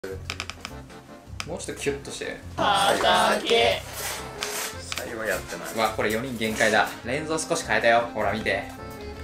もうちょっとキュッとして畑。 最後やってない。 うわ、これ4人限界だ。レンズを少し変えたよ。ほら見て。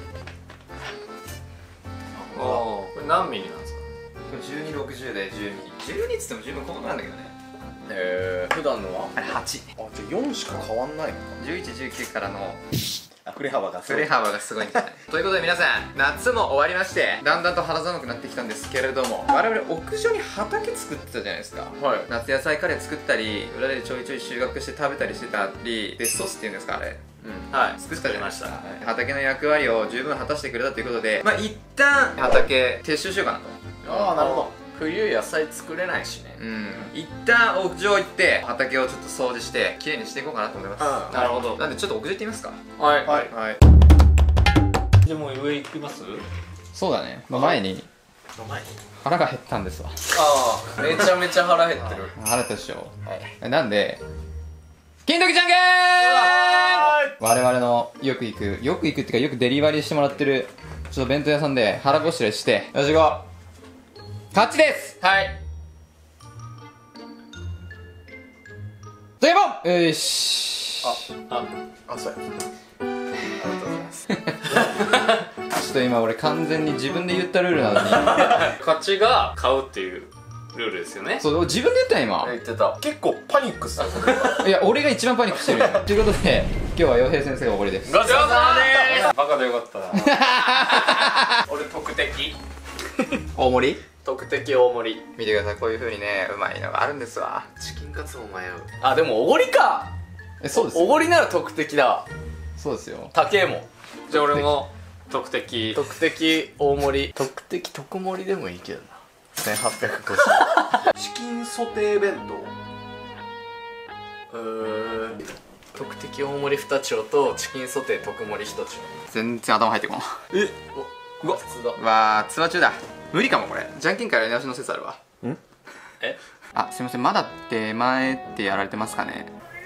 おお。これ何ミリなんですか？ これ1260で10ミリ。12っつっても十分細かなんだけどね。 普段のはあれ8。 あ、じゃあ4しか変わんないのか。 11、19からの振れ幅がす振ごい。 れ幅がすごいんじゃないということで皆さん、夏も終わりまして、だんだんと肌寒くなってきたんですけれども、我々屋上に畑作ってたじゃないですか。 はい。 夏野菜カレー作ったり、裏でちょいちょい収穫して食べたりしてたり、デスソースっていうんですか、あれ。 はい。 作ったじゃないですか。 作りま畑の役割を十分果たしてくれたということで、まあ一旦畑撤収しようかなと。 ああ、なるほど。 冬野菜作れないしね。 一旦屋上行って畑をちょっと掃除してきれいにしていこうかなと思います。 なるほど。 なんでちょっと屋上行ってみますか。 はい。 はい。 はい。 じゃあもう上行きます？ そうだね。まあ前に前。 腹が減ったんですわ。 ああ、めちゃめちゃ腹減ってる。 腹減ったでしょ。 はい。 なんで金時じゃんけーん。我々のよく行くっていうかよくデリバリーしてもらってるちょっと弁当屋さんで腹ごしらえしてよし行こう。勝ちです。 はい。 というもんよし。 あ、そうや。ありがとうございます。 ちょっと今俺完全に自分で言ったルールなのに勝ちが買うっていうルールですよね。 そう自分で言ったよ今。 言ってた。 結構パニックっすよ。 いや俺が一番パニックしてるよということで今日は洋平先生がおごりです。 ごちそうさまでーす。バカでよかったな。俺特敵。 大盛り特敵大盛り。 見てください。こういう風にねうまいのがあるんですわ。 チキンカツも迷う。あ、でもおごりか。 そうですおごりなら特敵だわ。 そうですよ。 高えもん。じゃあ俺も特敵大盛り。特敵特盛りでもいいけどな。1850。 チキンソテー弁特敵大盛り2丁とチキンソテー特盛り1丁。 全然頭入ってこん。 うわ、普通だ。 うわー、ツア中だ。無理かもこれ。じゃんけんからやり直しの説あるわ。 え、 あ、すいません、まだ出前ってやられてますかね。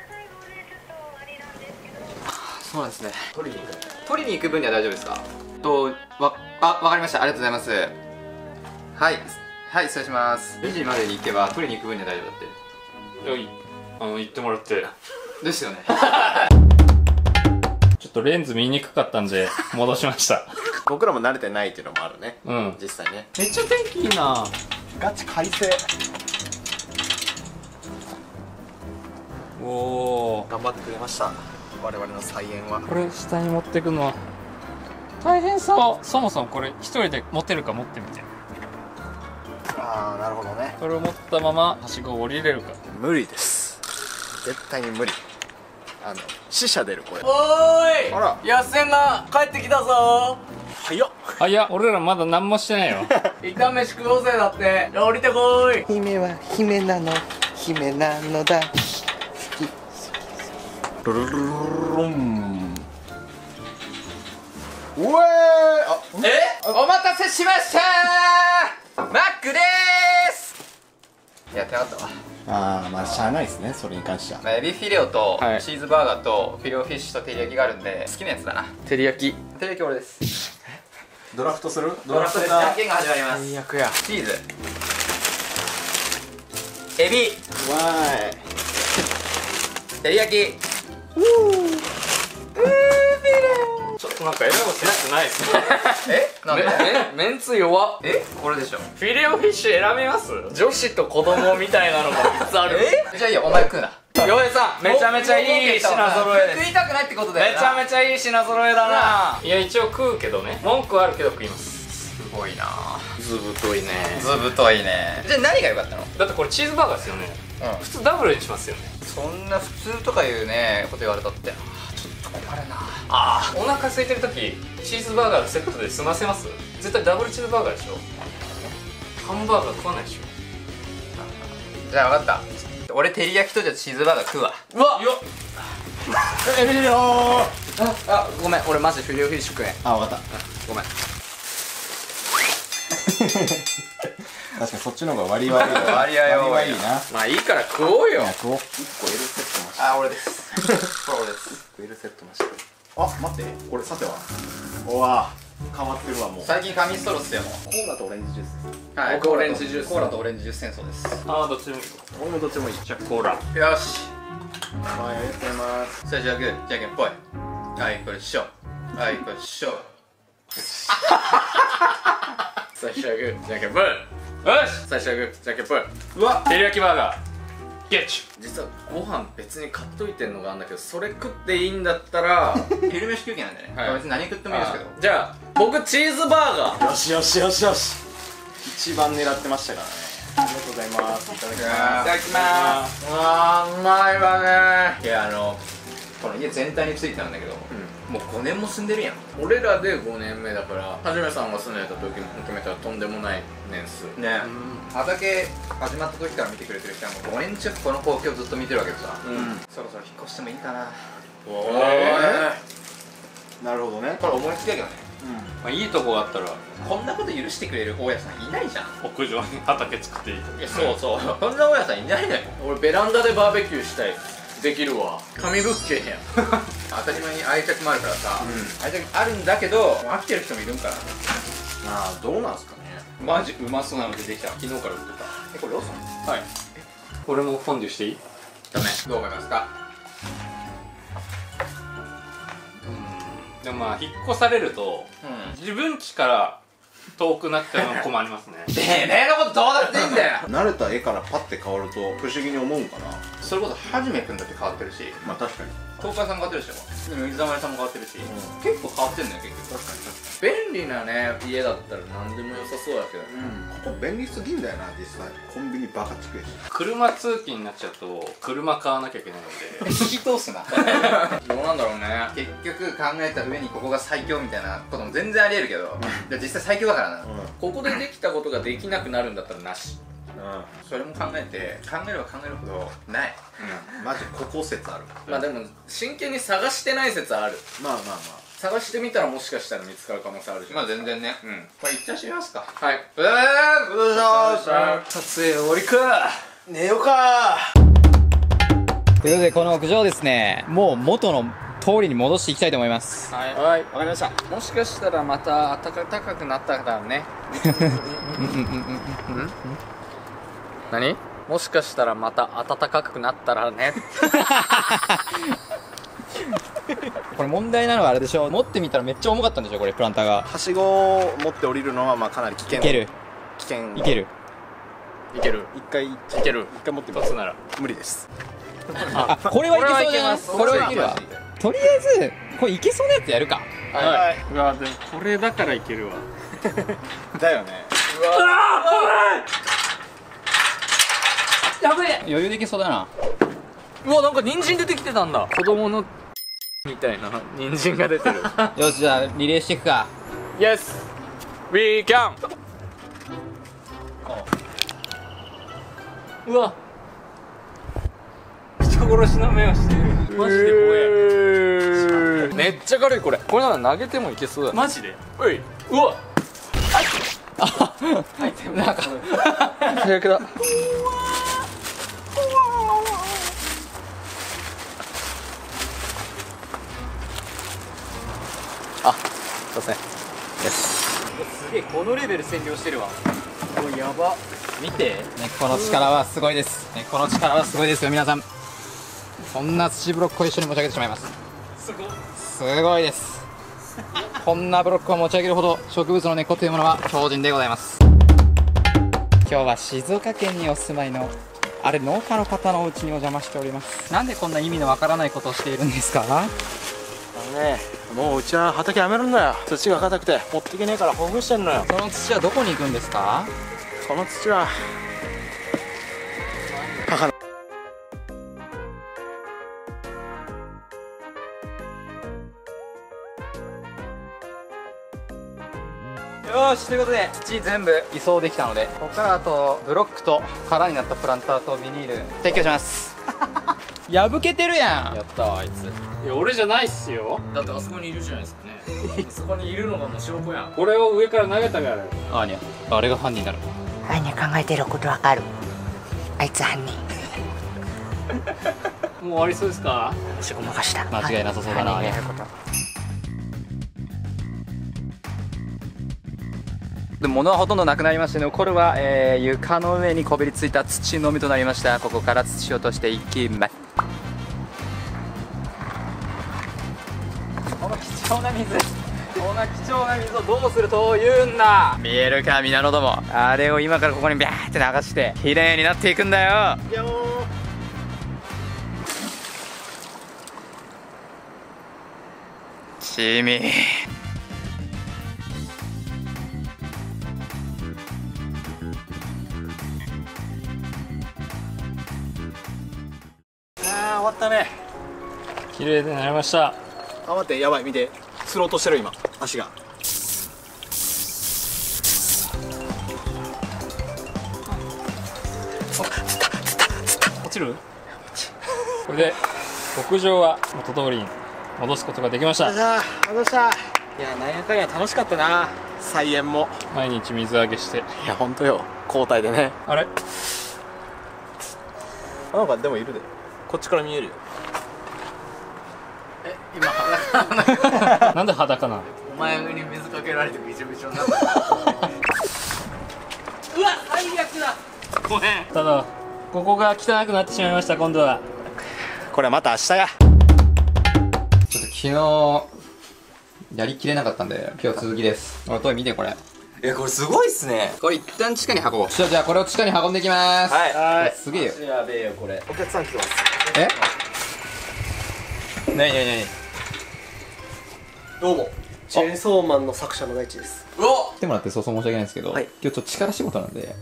そうなんですね。 取りに行く。 取りに行く分には大丈夫ですか。わかりました。ありがとうございます。はいはい、失礼します。2時までに行けば取りに行く分には大丈夫だって行ってもらってですよね。 ちょっとレンズ見にくかったんで戻しました僕らも慣れてないっていうのもあるね。 うん。 実際ね。 めっちゃ天気いいな。 ガチ快晴。 おお。 頑張ってくれました。我々の菜園は。 これ下に持ってくのは大変そう。そもそもこれ一人で持てるか持ってみて。 ああ、なるほどね。 これを持ったままはしごを降りれるか。 無理です。絶対に無理。死者出るこれ。 おーい、 あら、 やっせんが帰ってきたぞ。 早っ。 あ、いや俺らまだ何もしてないよ一旦飯食おうぜ。だって降りてこーい。 姫は姫なの、姫なのだ。 ルルルルルン。うえー、 お待たせしましたー。マックでーす。やってなかったわ。 ああ、まあしゃあないですね、それに関しては。 まあエビフィレオとはいチーズバーガーとフィレオフィッシュと照り焼きがあるんで好きなやつだな。 照り焼き。 照り焼き俺です。 ドラフトする？ ドラフトです。じゃんけんが始まります。 最悪や。 チーズ、エビ、 わ照り焼き。 ちょっとなんか選ぶセンスないっすねえ、なんで？ メンツ弱っ。 え、これでしょ。 フィレオフィッシュ選びます？女子と子供みたいなのが3つある。 じゃあいいよ、お前食うな。 洋平さん、めちゃめちゃいい品揃えです。 食いたくないってことだよな。 めちゃめちゃいい品揃えだな。いや一応食うけどね、文句はあるけど食います。 すごいな。 ずぶといね。 ずぶといね。じゃあ何が良かったの？ だってこれチーズバーガーですよね。 うん、 普通ダブルにしますよね。 そんな普通とかいうねこと言われたってちょっと困るな。 ああ、お腹空いてる時チーズバーガーのセットで済ませます？絶対ダブルチーズバーガーでしょ。ハンバーガー食わないでしょ。 じゃあ分かった。俺照り焼きとじゃチーズバーガー食うわ。 うわっよっ。 エビリオー。 あ、ごめん、俺マジフィレオフィッシュ食えん。 あ、わかっごめん。 た。確かにそっちの方が割りはいい。 割合は多いいいな。 まあいいから食おうよ。 食おう。1個 L セットました。 あ、俺です。これ俺です。 L セットました。あ、待って、これさては。おわ、 変わってるわもう。 最近紙ストローっすよもう。 コーラとオレンジジュースです。 はい、 僕オレンジジュースコーラとオレンジジュース戦争です。 ああどっちでもいい。 俺もどっちもいい。 じゃあコーラ。 よし、 はい、ありがとうございます。 最初はグー、じゃんけんぽい。はい、これしょ。はい、これしょ。 最初はグーじゃんけんぽい。よし最初はグーじゃんけんぽい。 うわ、 照り焼きバーガーゲッチュ。 実はご飯別に買っといてんのがあるんだけど、それ食っていいんだったら昼飯休憩なんでね、 はい別に何食ってもいいですけど。 じゃあ僕チーズバーガー。 よしよしよしよし。一番狙ってましたからね。ありがとうございます。いただきいたます。 だきまーす。うわー、うまいわねー。いや、この家全体についてたんだけど、もう5年も住んでるやん。 俺らで5年目だから、はじめさんが住んでた時も含めたらとんでもない年数。 ね、畑始まった時から見てくれてる人はもう5年近くこの光景をずっと見てるわけでさ、そろそろ引っ越してもいいかな。 なるほどね。 これ思いつきだけどね、 まあいいとこがあったらこんなこと許してくれる大家さんいないじゃん。 屋上に畑作っていいと。 いや、そうそう、こんな大家さんいないのよ。 俺ベランダでバーベキューしたい。できるわ。紙物件やん。 当たり前に愛着もあるからさ、愛着あるんだけど飽きてる人もいるんかな。 ああ、どうなんすかね。 マジうまそうなの出てきた。 昨日から売ってた。 これローソンはい。俺もフォンデュしていい？ ダメ。どう思いますか？ でもまあ引っ越されると自分家から遠くなっちゃうのは困りますね。 てめえのことどうだっていいんだよ。 慣れた絵からパッて変わると不思議に思うんかな。 それこそはじめくんだって変わってるし、 まあ確かに。 東海さんも変わってるでしょ。でも水溜りさんも変わってるし、結構変わってんのよ結局。確かに。 便利なね家だったら何でも良さそうだけどね。 ここ便利すぎんだよな実際。コンビニバカ近いし。 車通勤になっちゃうと車買わなきゃいけないので引き通すな。 どうなんだろうね。 結局考えた上にここが最強みたいなことも全然ありえるけど、で実際最強だからな。 ここでできたことができなくなるんだったらなし。 それも考えて考えれば考えるほどない。 マジここ説ある。 まあでも真剣に探してない説ある。 まあまあま探してみたらもしかしたら見つかる可能性あるじゃん。 まあ全然ね。 うん。 これいっちゃしますか。 はい。 どうぞ撮影終わりか。 あ。寝ようかということでこの屋上ですね、もう元の通りに戻していきたいと思います。 はい。 はい、わかりました。 もしかしたらまた暖かくなったからね。何？もしかしたらまた暖かくなったらね。 これ問題なのはあれでしょ、持ってみたらめっちゃ重かったんでしょこれ、プランターが。 はしごを持って降りるのはまあかなり危険。 いける危険。 いける。 いける。 一回いける。 一回持ってみます。 一つなら。 無理です。 あ、これはいけそうじゃない？ ここれはいけるわ。とりあえずこれいけそうなやつやるか。 はい。 うわでもこれだからいけるわ。 だよね。 やべえ。 余裕でいけそうだな。 うわなんか人参出てきてたんだ。子供のみたいな人参が出てる。 よし、じゃあリレーしていくか。 Yes, we can. うわ人殺しの目をしてる。マジで怖い。 めっちゃ軽いこれ。これなら投げてもいけそうだ。 マジで。 おい。うわなんか最悪だ。あ、すいません。 すげえこのレベル占領してるわ。おやば。見て。 根っこの力はすごいです。根っこの力はすごいですよ皆さん。こんな土ブロックを一緒に持ち上げてしまいます。 すごい。 すごいです。こんなブロックを持ち上げるほど植物の根っこというものは強靭でございます。今日は静岡県にお住まいのあれ農家の方のお家にお邪魔しております。なんでこんな意味のわからないことをしているんですか？ ね、もううちは畑やめるんだよ。土が硬くて持っていけねえからほぐしてんのよ。 その土はどこに行くんですか？ この土は母のよーし、ということで土全部移送できたので、ここからあとブロックと空になったプランターとビニール撤去します。破けてるやん。 やったわあいつ。 いや俺じゃないっすよ。 だってあそこにいるじゃないですかね。あそこにいるのがもう証拠やん。 これを上から投げたから。 アーニャ、あれが犯人だろ。 アーニャ考えてることわかる。あいつ犯人。 もう終わりそうですか？ すぐ任した。 間違いなさそうだな犯人やること。 で物はほとんどなくなりまして、残るは、床の上にこびりついた土のみとなりました。ここから土を落としていきます。この貴重な水、こんな貴重な水をどうするというんだ。見えるか皆のども、あれを今からここにビャーって流して綺麗になっていくんだよ。チミあー終わったね。 綺麗になりました。 あ、待って、やばい、見て、釣ろうとしてる今、足が。 落ちる？これで牧場は元通りに戻すことができました。 どうした。いや、なんやかんや楽しかったな。菜園も。 毎日水揚げして。 いや、ほんとよ、交代でね。 あれ？ なんかでもいるで。こっちから見えるよ。 なんで裸なの？ お前に水かけられてびちょびちょになったうわ最悪だ。ごめん。 ただここが汚くなってしまいました。今度はこれはまた明日や。 ちょっと昨日やりきれなかったんで、今日続きです。おい、トイ見てこれ。 これすごいっすね。 これ一旦地下に運ぼう。じゃあこれを地下に運んでいきまーす。 はい。 すげえよ。 やべえよこれ。 お客さん来てます。 え？なになになに？ どうも。チェーンソーマンの作者の大地です。 来てもらってそうそう申し訳ないんですけど、 はい今日ちょっと力仕事なんで。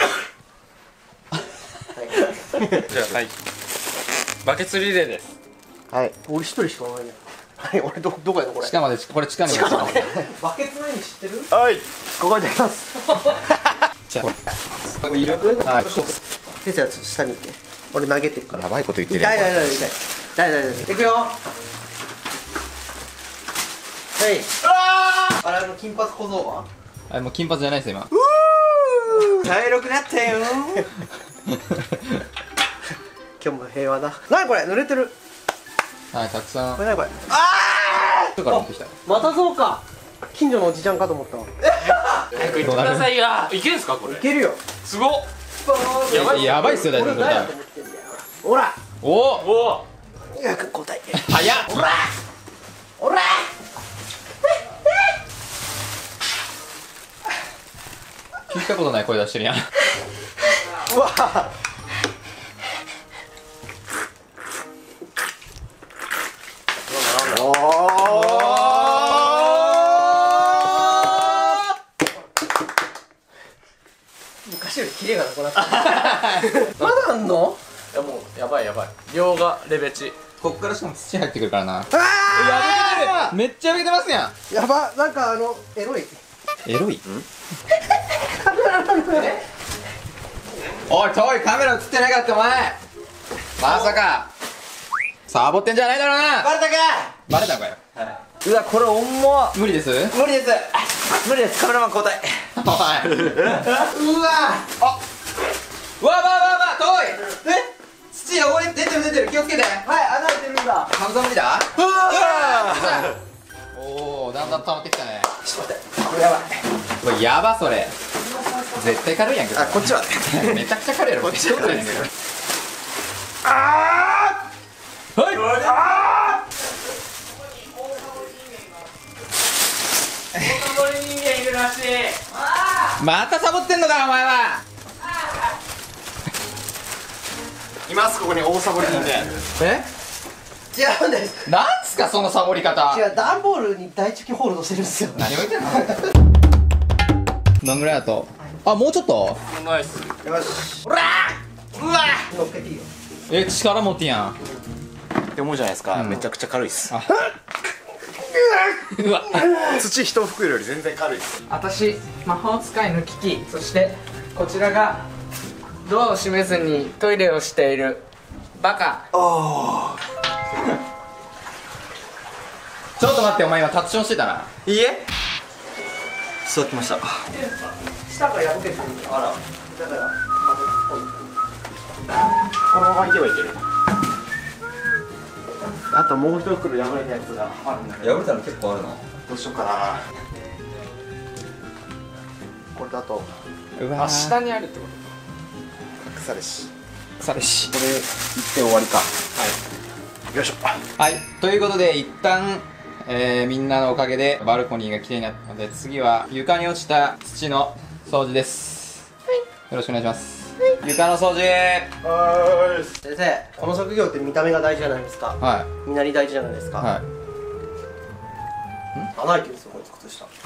じゃあはいバケツリレーです。 はい。俺一人しかおらない。はい。俺どこやのこれ。 地下まで、これ地下に持ちます。 バケツないに知ってる？ はい。 ここにあります。 じゃあこれいる？はい。 先生はちょっと下に行って。俺投げてるから。 やばいこと言ってる痛い痛い痛い痛い。痛い痛い痛い。いくよ。はい。あれ金髪小僧は？ あ、もう金髪じゃないですよ今。 茶色くなったよ。今日も平和だ。なにこれ濡れてる。 はい、たくさんこれなにこれ。 人から持ってきた。 またそうか。近所のおじちゃんかと思ったわ。 早く行ってくださいよ。いけるんすかこれ。 いけるよ。 すごっ。 やばいっすよ大丈夫。 俺何やと思ってんだよ。ほら。 おお。 おお。 約交代。 早っ。 ほら。ほら。 聞いたことない声出してるやん。 うわ。昔よりキレがなくなった。まだあんの？ いやもうやばいやばい。量がレベチ。 こっからしかも土入ってくるからな。 あめっちゃ上げてますやん。 ーやば、なんかエロい。 エロい？おい、遠いカメラ映ってないかってお前。まさかサボってんじゃないだろうな。 バレたか。 バレたのかよ。 うわ、これ重っ。 無理です。 無理です。無理です。カメラマン交代。 おい。 うわ。あ。 うわわわわ遠い。土汚れ出てる気をつけて。 はい、穴開いてるんだ。 カブトムリだ。 うわ。 おお、だんだん溜まってきたね。 ちょっと待って。これやばい。 これやばそれ。絶対軽いやんけ。 あ、こっちはね。 めちゃくちゃ軽いやろ。こっちはね。 あはい。 これ人間いるらしい。 またサボってんのかお前は。 います、ここに大サボり人間。 え？ 違うんです。 なんすかそのサボり方。 違う、段ボールに大チキホールドしてるんですよ。 何を言ってんの。どんぐらいだと。あ、もうちょっと。 ナイス。 よし。ほら。うわ。乗っけていいよ。 力持ってんやん。 って思うじゃないですか。めちゃくちゃ軽いっす。 うわ。 土一袋より全然軽いっす。 私魔法使いのキキ。そしてこちらがドアを閉めずにトイレをしているバカ。 ちょっと待って、お前今タッチションしてたな。 いいえ。座ってました。 下が破けてる。 あら。だからまこのままいけばいける。あともう一袋破れたやつがあるんだけど。 破れたの結構あるな。 どうしようかな。こだとうわー、 下にあるってこ腐れし腐れし。 これ行って終わりか。はいよいしょ。 はい、ということで一旦、みんなのおかげでバルコニーが綺麗になったので、次は床に落ちた土の掃除です。よろしくお願いします。床の掃除。 先生、この職業って見た目が大事じゃないですか。 はみなり大事じゃないですか。 いはい。 穴開いてるんですよ、こいつ靴下。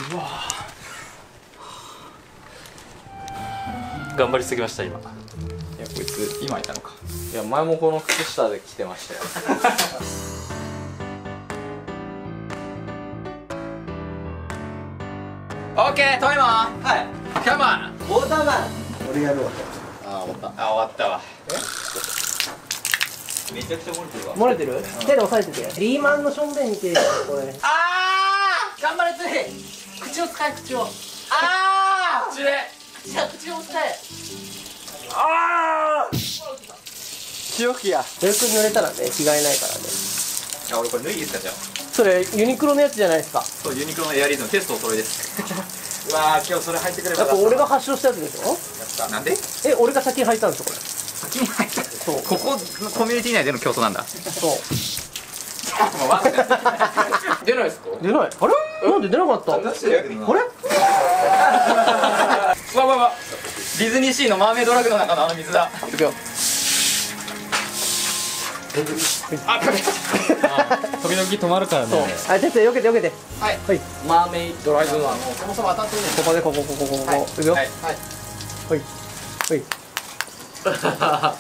頑張りすぎました今。 いや、こいつ今いたのか。 と。いや前もこの靴下で着てましたよ。 オッケー、トイマン。 はい。 カモン。 ウォーターマン。俺やるわ。 あ、終わった。あ、終わったわ。めちゃくちゃ漏れてるわ。 漏れてる？手で押さえてて。リーマンのしょんべんみてえだよこれ。 あー、頑張れつい。口を使え、口を。あー、口で。口を使え。あー。 潮吹きや。 ベルクに濡れたらね、着替えないからね。 あ、俺これ脱いで使っちゃおう。 それユニクロのやつじゃないですか。 そう、ユニクロのエアリズムテストお揃いです。 うわー、今日それ入ってくればやっぱ俺が発症したやつでしょ。 なんで？ 俺が先に履いたんですよこれ。 先に入った。 そうここのコミュニティ内での競争なんだ。 そう。 もう分かった。 出ないですか？ 出ない。あれ？なんで出なかった？あれ？ わわわ。ディズニーシーのマーメイドラグの中のあの水だ。いくよ。あ、かけた。 時々止まるからね。 そう。あ、先生避けて避けて。 はい。 はい。 マーメイドライブはそもそも当たってるね。 ここでここ。 はい。 いくよ。 はい。 はい。 寒そう。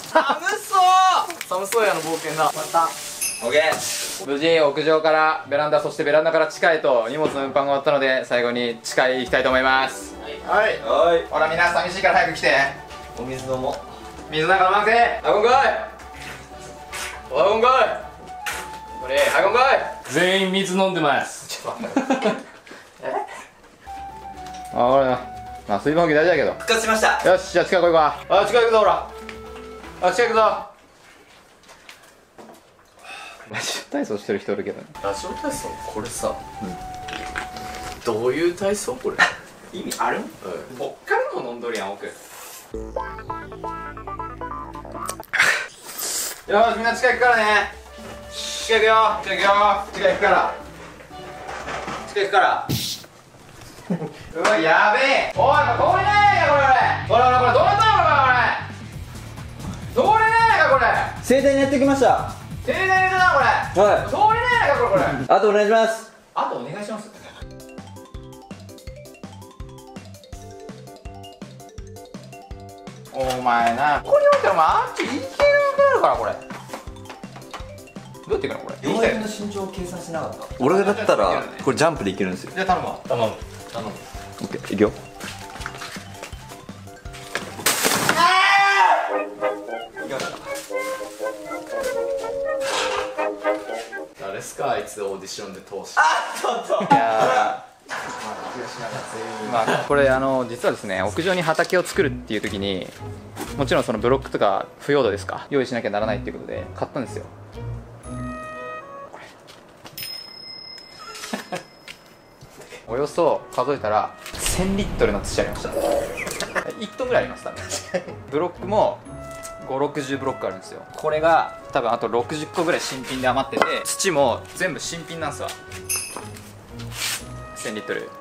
寒そうやの冒険だ。 オッケー。無事屋上からベランダ、そしてベランダから地下へと荷物の運搬が終わったので、最後に地下へ行きたいと思います。 はい。 ほら、みんな寂しいから早く来て。 お水飲もう。 水なんか飲まなくて。あ、こんかい。おい、こんかい。これ、はい、こんかい。 全員水飲んでます。 あ、これな。まあ、水分補給大事だけど。 復活しました。 よし、じゃあ地下行こうか。あ、地下行くぞ、ほら。あ、地下行くぞ。ラジオ体操してる人おるけどね。 ラジオ体操これさ、どういう体操これ？ 意味ある？こっからも飲んどるやん、奥。よし、みんな地下行くからね。地下行くよ、地下行くよ、地下行くから。地下行くから。うわ、やべえ。おい、これ通れないや、これ。ほら、どうなったの、これ。通れないか、これ。 盛大にやってきました停電だな、これ。 はい通れないか、これ。 あとお願いしますあとお願いします。お前な、ここに置いたらあっち行けなくなるから、これ。どうやって行くの、これ。 4円の身長を計算しなかった俺だったらこれジャンプでいけるんですよじゃあ頼むわ。 頼む。 オッケーいくよ誰すかあいつオーディションで通し。 いやまあこれ実はですね、屋上に畑を作るっていう時にもちろんそのブロックとか腐葉土ですか用意しなきゃならないっていうことで買ったんですよ。これおよそ数えたら1000リットルの土ありました。1トンぐらいあります多分。ブロックも5、60ブロックあるんですよ。これが多分あと60個ぐらい新品で余ってて、土も全部新品なんですわ。1000リットル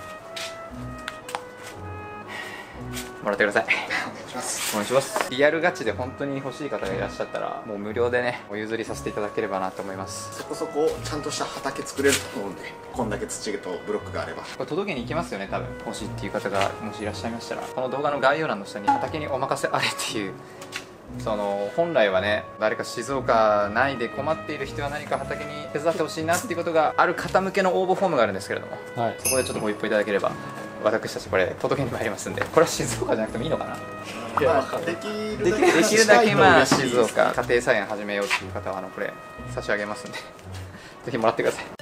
もらってください。お願いします。リアルガチで本当に欲しい方がいらっしゃったらもう無料でねお譲りさせていただければなと思います。 そこそこちゃんとした畑作れると思うんで、こんだけ土とブロックがあれば。 これ届けに行きますよね多分。欲しいっていう方がもしいらっしゃいましたら、この動画の概要欄の下に畑にお任せあれっていう、本来はね誰か静岡内で困っている人は何か畑に手伝ってほしいなっていうことがある方向けの応募フォームがあるんですけれども、 はい。 そこでちょっとご一報いただければ私たちこれ届けに参りますんで。これは静岡じゃなくてもいいのかな。 できるできるだけまあ静岡家庭菜園始めようっていう方はこれ差し上げますんでぜひもらってください。